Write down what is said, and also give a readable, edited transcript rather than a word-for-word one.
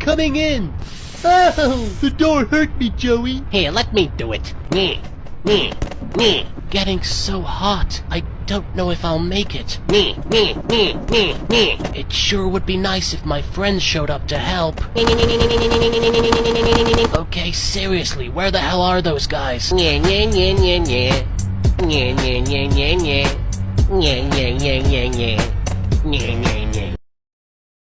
coming in. Oh, the door hurt me, Joey. Here, let me do it. Getting so hot, I don't know if I'll make it. It sure would be nice if my friends showed up to help. Okay, seriously, where the hell are those guys?